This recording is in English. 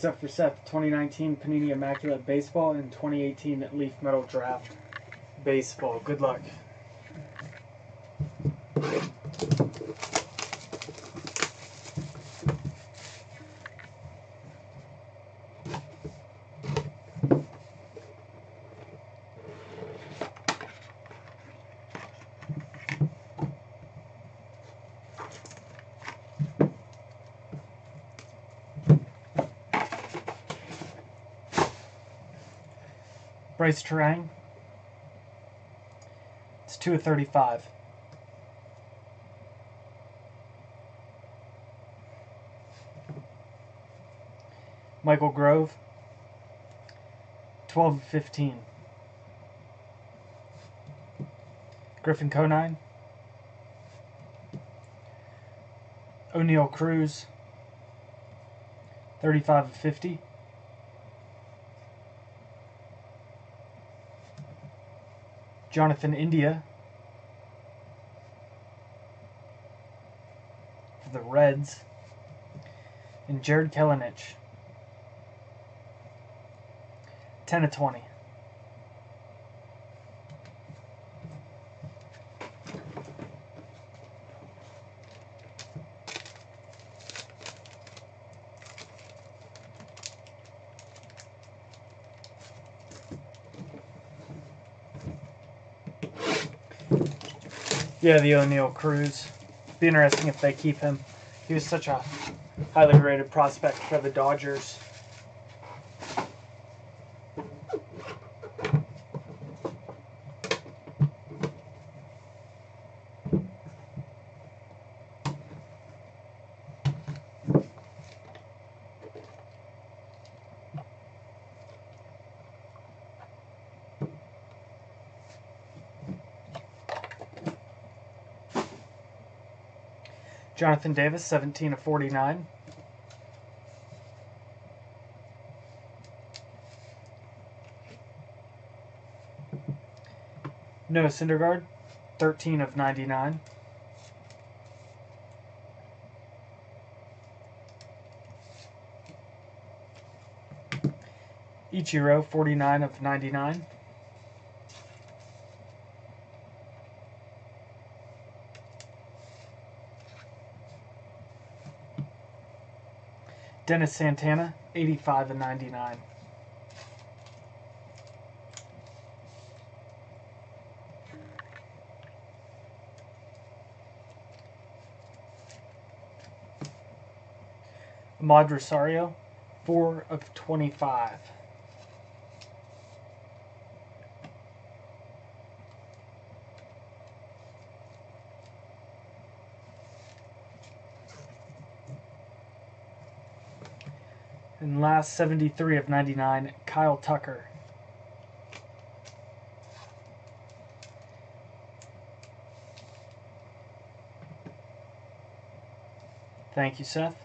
up for Seth. 2019 Panini Immaculate Baseball and 2018 Leaf Metal Draft Baseball. Good luck. Bryce Terang. It's 2 of 35. Michael Grove. 12 of 15. Griffin Conine. O'Neill Cruz. 35 of 50. Jonathan India for the Reds, and Jared Kellenich, 10 of 20. Yeah, the O'Neill Cruz. Be interesting if they keep him. He was such a highly rated prospect for the Dodgers. Jonathan Davis, 17 of 49. Noah Syndergaard, 13 of 99. Ichiro, 49 of 99. Dennis Santana, 85 of 99. Ahmad Rosario, 4 of 25. And last, 73 of 99, Kyle Tucker. Thank you, Seth.